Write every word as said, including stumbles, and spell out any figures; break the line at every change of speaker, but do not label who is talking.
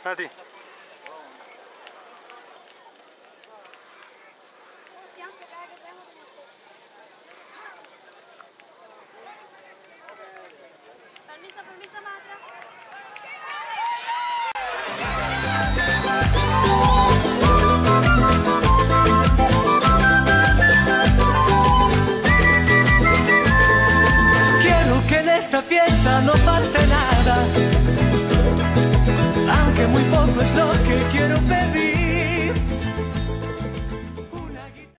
Nati.
Permiso, permiso, madre.
Quiero que en esta fiesta no falte nada, aunque muy poco es lo que quiero.